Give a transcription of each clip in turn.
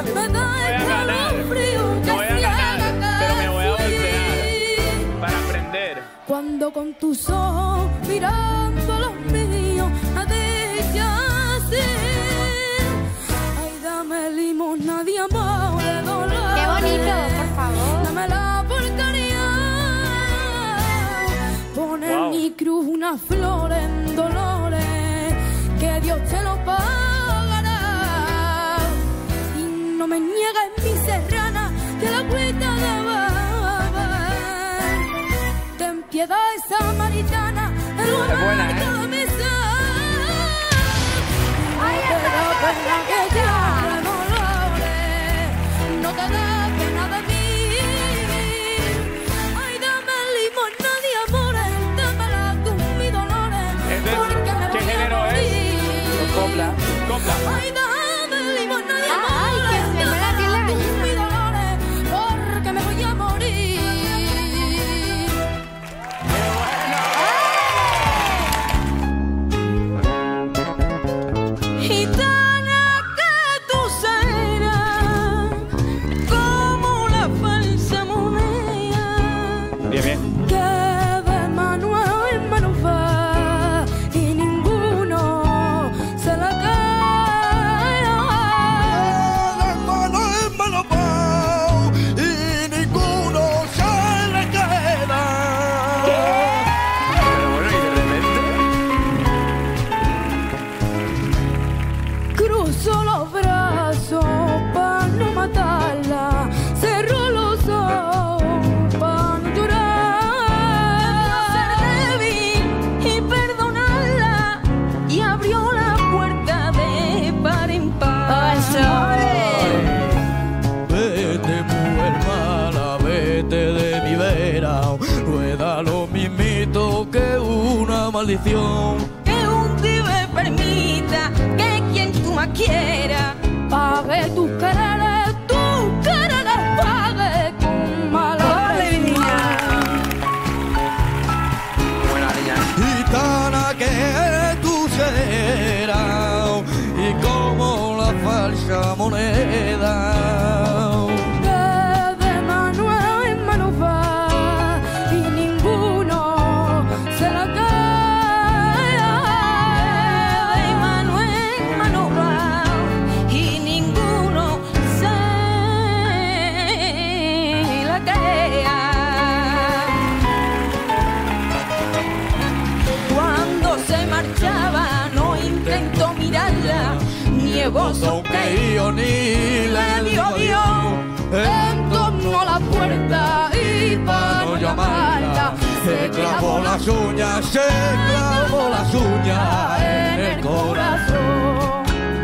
ganar. No voy a ganar, pero me voy a voltear para aprender. Cuando con tus ojos mirando los míos me dices así, ay, dame limosna de amor, de dolor. Qué bonito, por favor. Dame la porcaría. Pon en mi cruz una flor en dolores, que Dios te lo pagará. Y no me niegues mi serrana, que la cuita de beber. Ten piedad esa samaritana, el lugar de cada mesa. Ay, no te da pena que llore dolores, no te da pena de mí. Ay, dame limosna de amores, dámela con mis dolores, porque me ¿Qué voy a género es? morir. Copla. Copla. Ay, dame limosna de Ay, amores, que se me dámela late la con gallina. mis dolores, porque me voy a morir. Gitana que tú serás como la falsa moneda Bien, bien. que de mano en mano va y ninguno se la cae. De mano en mano va y ninguno se le queda. Pero bueno, y de repente. Cruzó los brazos para no matarla, cerró los ojos para no llorar. Ser débil y perdonarla y abrió la puerta de par en par. Vete, mujer mala, vete de mi vera. Rueda lo mismito que una maldición. Que un pibe permita que quien tú más quiera pague tus quereres, pague con mala niña. Buena niña. Gitana que tú serás y como la falsa moneda. Que de mano en mano va y ninguno se la cae. De mano en mano va y ninguno se la cae. Cuando se marchaba no intentó mirarla, niegó su Que yo ni le dio Dios en torno a la puerta y para no llamarla se clavó las uñas, se clavó las uñas en el corazón.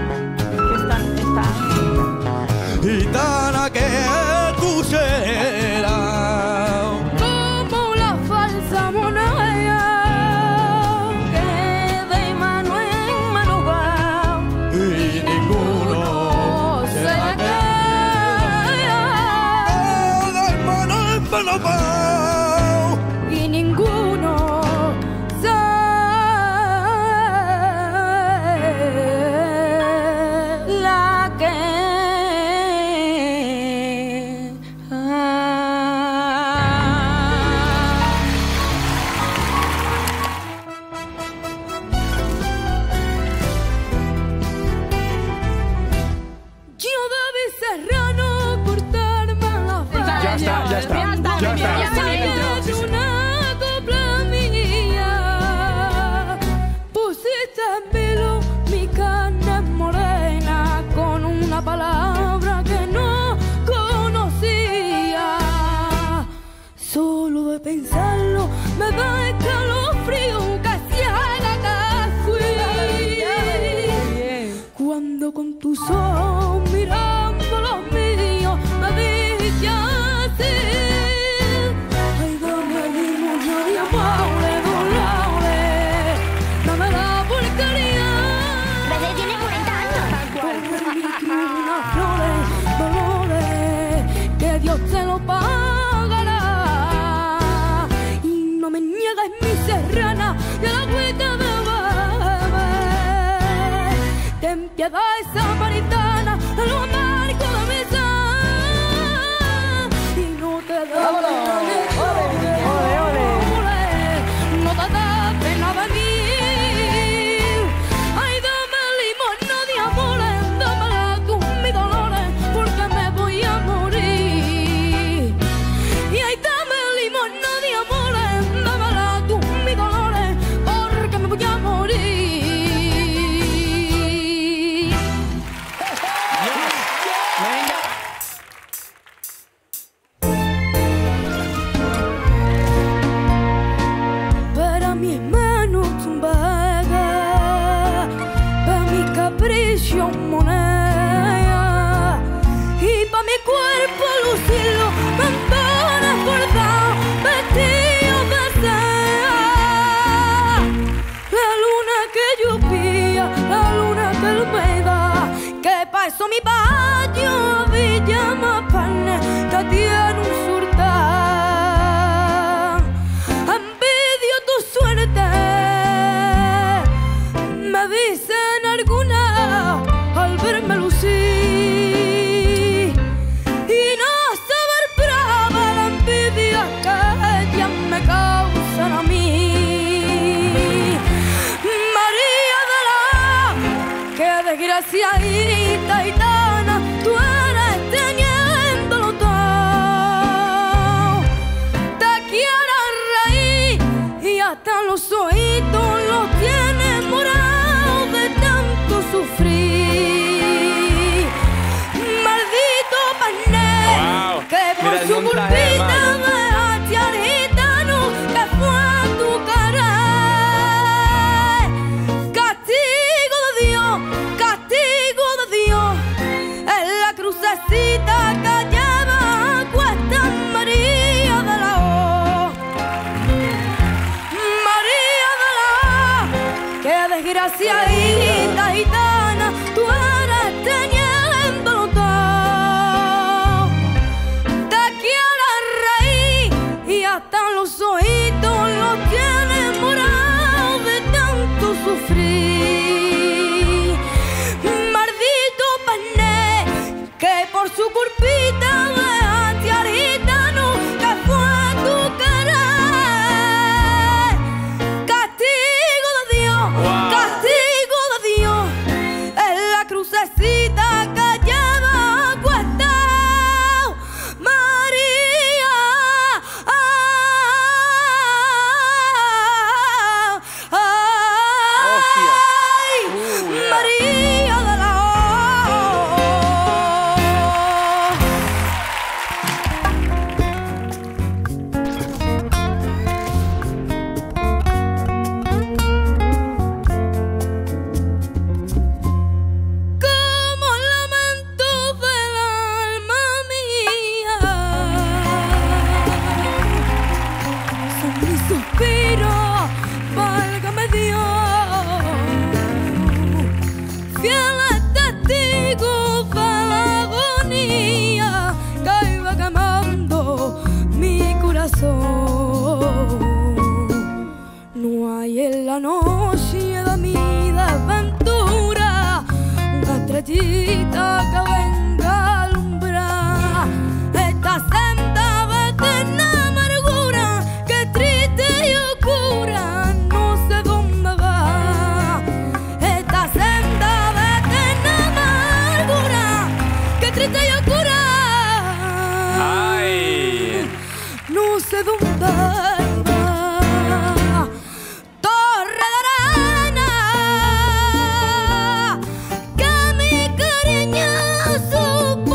Gitana que tú serás Como la falsa moneda que de mano en mano va y ninguno se la cae. de mano en mano va. Y ninguno se la que yo debí Serrano cortarme la falda. Ya está, ya está. Ya está. Una copla mía, pusiste en vilo mi carne morena con una palabra que no conocía. Solo de pensarlo me da escalofrío, casi a la que fui. Cuando con tus ojos mirando los míos me dijiste así, ay, dame limosna de amor, de dolores, dame la porcaría. Bebé tiene 40 años. Pon en mi cruz unas flores, dolores, que Dios te lo pagará. Y no me niegues mi serrana, de la agüita de beber. Ten piedad esa samaritana, lo amargo de mí. tiene un sultán. Envidio tu suerte, me dicen algunas al verme lucir, y no saber brava la envidia que ellas me causan a mí. María de la, que desgraciadita gitana, tú eres teniéndolo todo. Te quieres reír y hasta los oídos los tienes morados de tanto sufrir. Maldito pané, Wow. que por Mira el su montaje de culpita mano. dejaste al gitano que fue a tu cara. Castigo de Dios, es la crucecita que lleva a cuesta María de la O. María de la O, que desgraciadita gitana, tú eres teniéndolo todo. Te quieres reír y hasta los oídos los tienes morados de tanto sufrir. Maldito pané, que por su culpita dejaste al gitano que fue a tu querer. Castigo de Dios, Wow. castigo de Dios, es la crucecita que lleva a cuesta María. Hostia. Ay, Yeah. María de la O. Como lamento del alma mía, son mis suspiros, válgame Dios, fieles testigos de la agonía que iba quemando mi corazón. No hay en la noche de mi desventura una estrellita que venga a alumbrar esta senda de eterna amargura que triste y oscura no sé dónde va. Esta senda de eterna amargura que triste y oscura Ay. no sé dónde va. Torre de arena, que mi cariño supo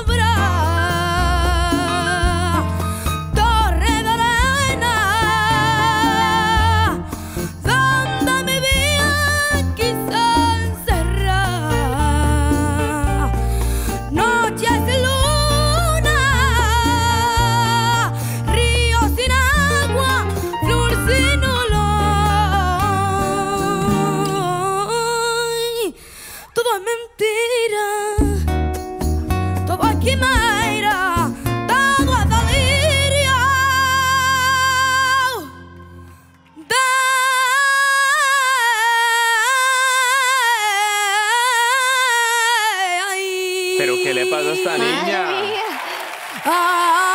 labrar. Torre de arena, donde mi vida quise encerrar. Noches de luna, ríos sin agua, flor sin olor. Todo es mentira, todo es quimera, todo es delirio ¿Pero qué le pasa a esta niña? Madre mía. Ay.